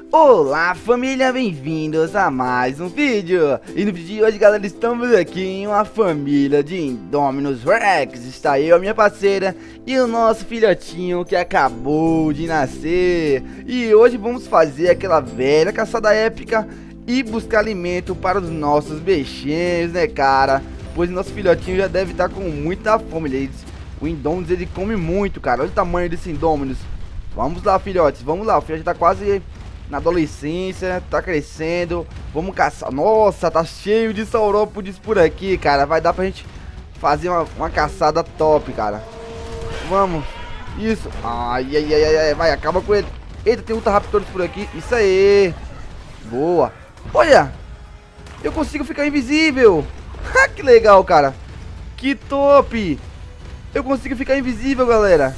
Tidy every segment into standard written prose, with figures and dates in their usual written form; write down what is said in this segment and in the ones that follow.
Olá família, bem-vindos a mais um vídeo. E no vídeo de hoje, galera, estamos aqui em uma família de Indominus Rex. Está eu, a minha parceira e o nosso filhotinho que acabou de nascer. E hoje vamos fazer aquela velha caçada épica e buscar alimento para os nossos bichinhos, né, cara? Pois nosso filhotinho já deve estar com muita fome. O Indominus, ele come muito, cara. Olha o tamanho desse Indominus. Vamos lá, filhotes, vamos lá. O filhote tá quase na adolescência, tá crescendo. Vamos caçar. Nossa, tá cheio de saurópodes por aqui, cara. Vai dar pra gente fazer uma caçada top, cara. Vamos. Isso. Ai, ai, ai, ai. Vai, acaba com ele. Eita, tem Utahraptors por aqui. Isso aí. Boa. Olha. Eu consigo ficar invisível. Que legal, cara. Que top. Eu consigo ficar invisível, galera.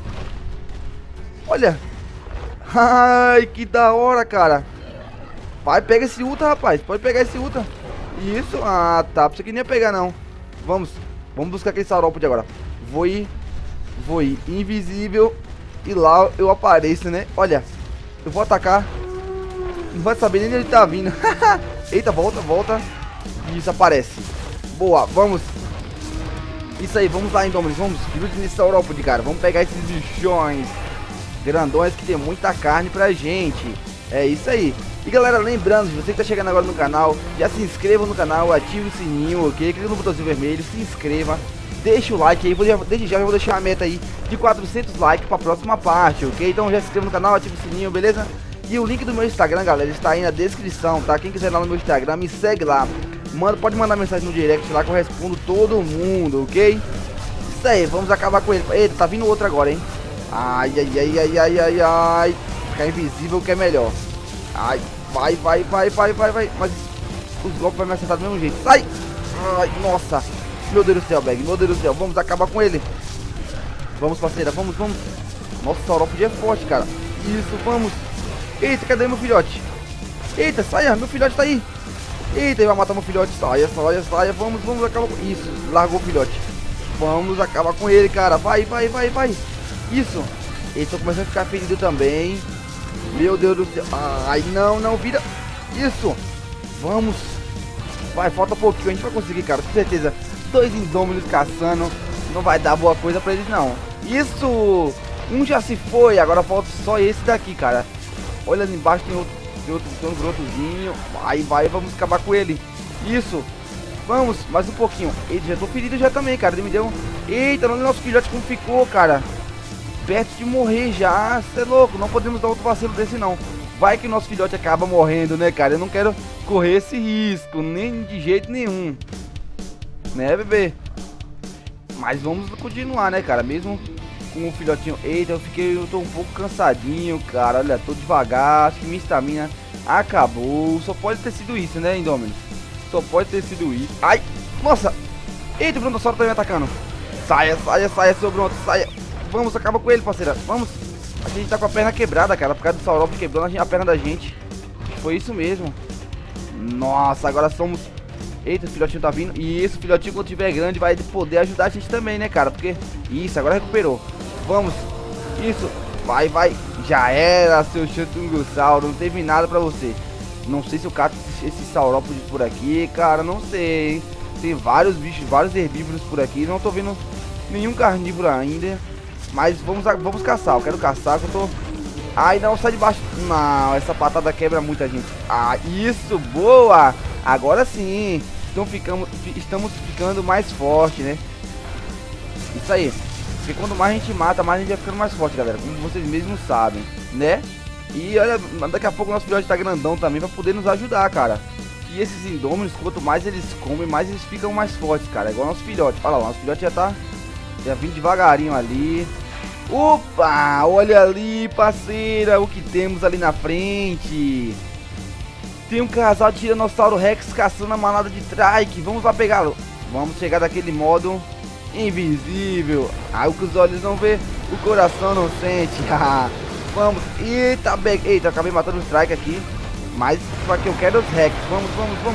Olha. Ai, que da hora, cara. Vai, pega esse ultra, rapaz. Pode pegar esse ultra. Isso. Ah, tá. Isso aqui nem ia pegar, não. Vamos buscar aquele saurópode agora. Vou ir invisível. E lá eu apareço, né? Olha. Eu vou atacar. Não vai saber nem onde ele tá vindo. Eita, volta. Isso, aparece. Boa, vamos. Isso aí, vamos lá, Indominus. Vamos. Grude nesse saurópode, cara. Vamos pegar esses bichões grandões que tem muita carne pra gente. É isso aí. E galera, lembrando, você que tá chegando agora no canal, já se inscreva no canal, ative o sininho, ok? Clica no botãozinho vermelho, se inscreva, deixa o like aí. Desde já eu vou deixar a meta aí de 400 likes pra próxima parte, ok? Então já se inscreva no canal, ative o sininho, beleza? E o link do meu Instagram, galera, está aí na descrição, tá? Quem quiser ir lá no meu Instagram, me segue lá. Pode mandar mensagem no direct lá que eu respondo todo mundo, ok? Isso aí, vamos acabar com ele. Eita, tá vindo outro agora, hein? Ai. Ficar invisível que é melhor. Ai, vai. Mas os golpes vão me acertar do mesmo jeito. Sai! Ai, nossa. Meu Deus do céu, Bag. Meu Deus do céu. Vamos acabar com ele. Vamos, parceira. Vamos. Nossa, o saurópode é forte, cara. Isso, vamos. Eita, cadê meu filhote? Eita, saia. Meu filhote tá aí. Eita, ele vai matar meu filhote. Saia. Vamos acabar com... Isso, largou o filhote. Vamos acabar com ele, cara. Vai. Isso. Eles estão começando a ficar ferido também. Meu Deus do céu. Ai, não, vira. Isso. Vamos. Vai, falta um pouquinho. A gente vai conseguir, cara. Com certeza. 2 Indominus caçando. Não vai dar boa coisa pra eles, não. Isso. Um já se foi. Agora falta só esse daqui, cara. Olha ali embaixo. Tem outro brotozinho. Vai. Vamos acabar com ele. Isso. Vamos. Mais um pouquinho. Eita, já tô ferido já também, cara. Ele me deu... Eita, não é nosso filhote como ficou, cara. Perto de morrer já, cê é louco, não podemos dar outro vacilo desse não. Vai que nosso filhote acaba morrendo, né, cara? Eu não quero correr esse risco, nem de jeito nenhum. Né, bebê? Mas vamos continuar, né, cara? Mesmo com o filhotinho. Eita, eu tô um pouco cansadinho, cara. Olha, tô devagar, acho que minha estamina acabou. Só pode ter sido isso, né, Indominus? Só pode ter sido isso. Ai, nossa. Eita, o brontossauro tá me atacando. Saia, seu bronto, saia. Vamos, acaba com ele, parceira. Vamos. A gente tá com a perna quebrada, cara. Por causa do saurópode quebrando a perna da gente. Foi isso mesmo. Nossa, agora somos... Eita, o filhotinho tá vindo. E esse filhotinho, quando tiver grande, vai poder ajudar a gente também, né, cara? Porque... Isso, agora recuperou. Vamos. Isso. Vai. Já era, seu Chantungossauro. Não teve nada pra você. Não sei se eu cato esse saurópode por aqui, cara. Não sei, hein? Tem vários bichos, vários herbívoros por aqui. Não tô vendo nenhum carnívoro ainda. Mas vamos caçar, eu quero caçar que eu tô... Ai, não, sai de baixo. Não, essa patada quebra muita gente. Ah, isso, boa. Agora sim. Estamos ficando mais forte, né? Isso aí. Porque quanto mais a gente mata, mais a gente vai ficando mais forte, galera. Como vocês mesmos sabem, né? E olha, daqui a pouco o nosso filhote tá grandão também pra poder nos ajudar, cara. E esses Indominus, quanto mais eles comem, mais eles ficam mais fortes, cara. Igual o nosso filhote. Olha lá, o nosso filhote já vindo devagarinho ali. Opa, olha ali, parceira, o que temos ali na frente. Tem um casal de Tiranossauro Rex caçando a manada de Trike. Vamos lá pegá-lo. Vamos chegar daquele modo invisível. O que os olhos não vê, o coração não sente. Vamos. Eita, eita, acabei matando os Trike aqui. Mas só que eu quero os Rex. Vamos.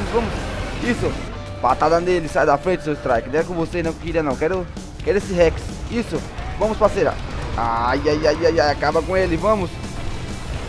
Isso. Patada nele, sai da frente, seu Strike. Não é com você, não queria não. Quero esse Rex. Isso. Vamos, parceira. Ai, acaba com ele, vamos.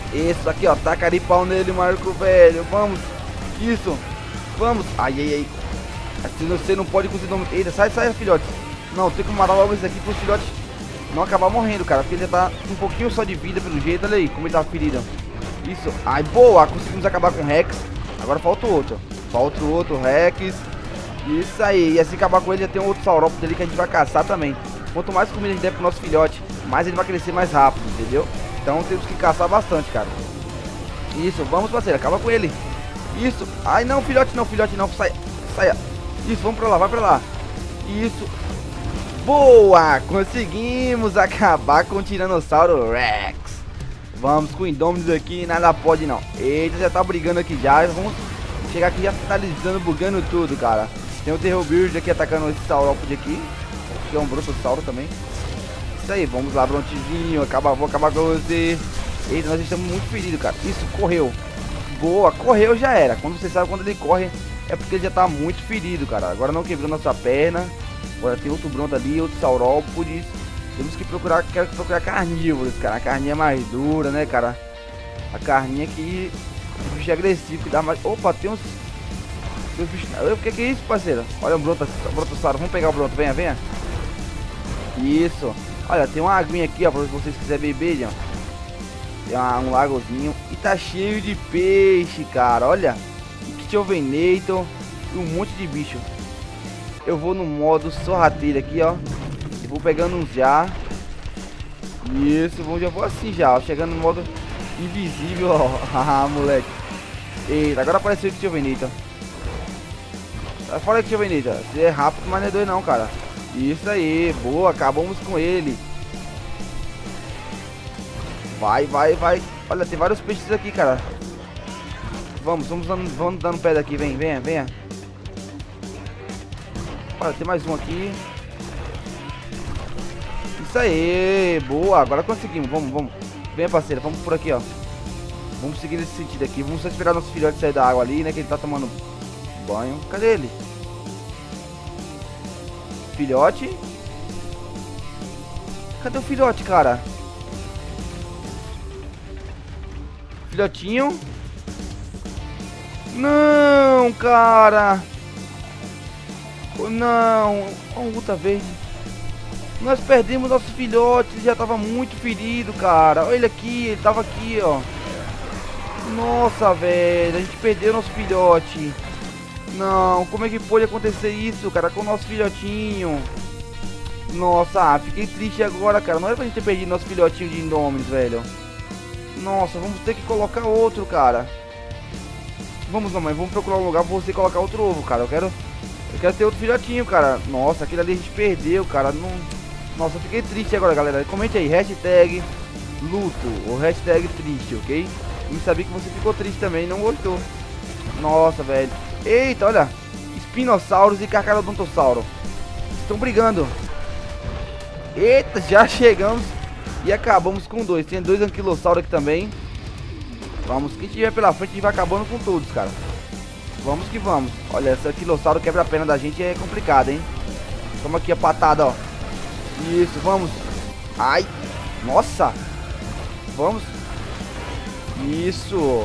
Isso aqui, ó. Taca de pau nele, Marco, velho. Vamos. Isso. Vamos. Ai, ai, ai. Assim você não pode conseguir... Eita, sai, sai, filhote. Não, tem que matar logo esse aqui pro filhote não acabar morrendo, cara. Porque ele já tá um pouquinho só de vida pelo jeito. Olha aí como ele tá ferido. Isso. Ai, boa. Conseguimos acabar com o Rex. Agora falta o outro. Falta o outro Rex. Isso aí. E assim acabar com ele, já tem um outro saurópodo ali que a gente vai caçar também. Quanto mais comida a gente der pro nosso filhote, mais ele vai crescer mais rápido, entendeu? Então temos que caçar bastante, cara. Isso, vamos, parceiro. Acaba com ele. Isso. Ai, não, filhote não, filhote não. Saia. Saia. Isso, vamos pra lá, vai pra lá. Isso. Boa! Conseguimos acabar com o Tiranossauro Rex. Vamos com o Indominus aqui, nada pode não. Eita, já tá brigando aqui já. Vamos chegar aqui já finalizando, bugando tudo, cara. Tem o Terror Bird aqui atacando esse saurópode aqui, que é um brontossauro também. Isso aí, vamos lá, Brontezinho. Vou acabar com você. Eita, nós estamos muito feridos, cara. Isso, correu. Boa, correu já era. Quando você sabe quando ele corre, é porque ele já tá muito ferido, cara. Agora não quebrou nossa perna. Agora tem outro bronto ali, outro saurópodes. Temos que procurar, quero procurar carnívoros, cara. A carninha é mais dura, né, cara? A carninha que o bicho é agressivo, que dá mais... Opa, tem uns... O que é isso, parceiro? Olha o brontossauro. Vamos pegar o bronto, venha, venha. Isso. Olha, tem uma aguinha aqui, ó, pra vocês quiserem beber, ó. Tem um lagozinho. E tá cheio de peixe, cara. Olha. Venator e um monte de bicho. Eu vou no modo sorrateiro aqui, ó. E vou pegando uns já. Isso, já vou assim já, ó. Chegando no modo invisível, ó. Haha, moleque. Eita, agora apareceu o Venator. Sai fora aqui, Venator. Você é rápido, mas não é doido não, cara. Isso aí, boa, acabamos com ele. Vai, vai, vai. Olha, tem vários peixes aqui, cara. Vamos dando pé daqui, vem, venha, venha. Olha, tem mais um aqui. Isso aí, boa, agora conseguimos, vamos. Venha, parceiro, vamos por aqui, ó. Vamos seguir nesse sentido aqui, vamos só esperar nosso filhote sair da água ali, né, que ele tá tomando banho. Cadê ele? Filhote? Cadê o filhote, cara? Filhotinho? Não, cara. Não. Olha o Uta verde. Nós perdemos nosso filhote. Ele já tava muito ferido, cara. Olha ele aqui. Ele tava aqui, ó. Nossa, velho. A gente perdeu nosso filhote. Não. Como é que pode acontecer isso, cara? Com o nosso filhotinho. Nossa, fiquei triste agora, cara. Não era pra gente ter perdido nosso filhotinho de Indominus, velho. Nossa, vamos ter que colocar outro, cara. Vamos, mamãe, vamos procurar um lugar pra você colocar outro ovo, cara. Eu quero ter outro filhotinho, cara. Nossa, aquele ali a gente perdeu, cara. Não... Nossa, eu fiquei triste agora, galera. Comente aí, hashtag luto ou hashtag triste, ok? E sabia que você ficou triste também, não gostou. Nossa, velho. Eita, olha. Espinossauros e Carcharodontosauro estão brigando. Eita, já chegamos e acabamos com dois. Tem dois anquilossauros aqui também. Vamos, quem tiver pela frente a gente vai acabando com todos, cara. Vamos que vamos. Olha, esse anquilossauro quebra a perna da gente, é complicado, hein. Toma aqui a patada, ó. Isso, vamos. Ai, nossa. Vamos. Isso.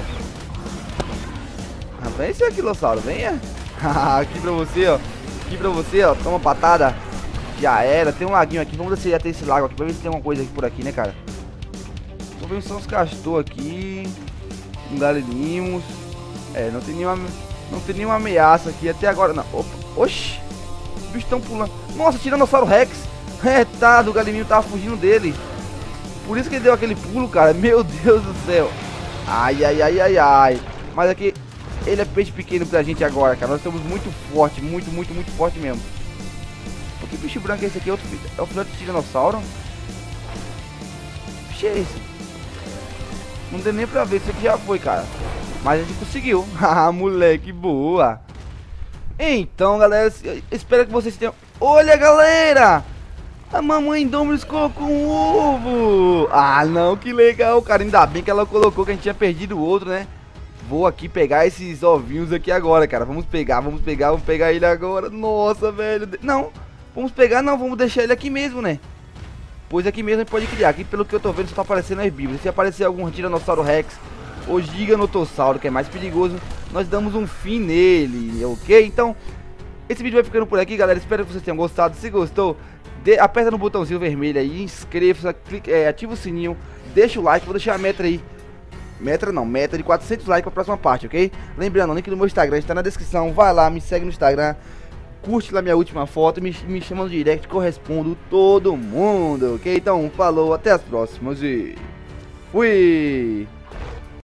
Vem esse anquilossauro, venha. Aqui pra você, ó. Aqui pra você, ó. Toma patada. Já era, tem um laguinho aqui. Vamos ver se já tem esse lago aqui, pra ver se tem alguma coisa aqui por aqui, né, cara. Tô vendo só uns castor aqui. Um Galilimos. É, não tem nenhuma ameaça aqui até agora, não. Opa, oxi. Os bichos estão pulando. Nossa, Tiranossauro Rex. É, tá, do Galilinho tava fugindo dele. Por isso que ele deu aquele pulo, cara. Meu Deus do céu. Ai, ai, ai, ai, ai. Mas aqui, ele é peixe pequeno pra gente agora, cara. Nós estamos muito forte, muito forte mesmo. Que bicho branco é esse aqui? É o filhote de Tiranossauro? Bicho é esse? Não deu nem pra ver, isso aqui já foi, cara. Mas a gente conseguiu. Ah, moleque, boa. Então, galera, espero que vocês tenham... Olha, galera! A mamãe Indominus colocou um ovo. Ah, não, que legal, cara. Ainda bem que ela colocou, que a gente tinha perdido o outro, né? Vou aqui pegar esses ovinhos aqui agora, cara. Vamos pegar ele agora. Nossa, velho. Não, vamos pegar, não, vamos deixar ele aqui mesmo, né? pois aqui mesmo a gente pode criar. Aqui pelo que eu tô vendo só tá aparecendo herbívoros. Se aparecer algum Tiranossauro Rex ou Giganotossauro, que é mais perigoso, nós damos um fim nele, ok? Então, esse vídeo vai ficando por aqui, galera. Espero que vocês tenham gostado. Se gostou, aperta no botãozinho vermelho aí, inscreva-se, ativa o sininho, deixa o like. Vou deixar a meta aí. Meta de 400 likes pra próxima parte, ok? Lembrando, o link do meu Instagram está na descrição. Vai lá, me segue no Instagram, curte lá minha última foto, me chama no direct que eu respondo todo mundo, ok? Então, falou, até as próximas e fui!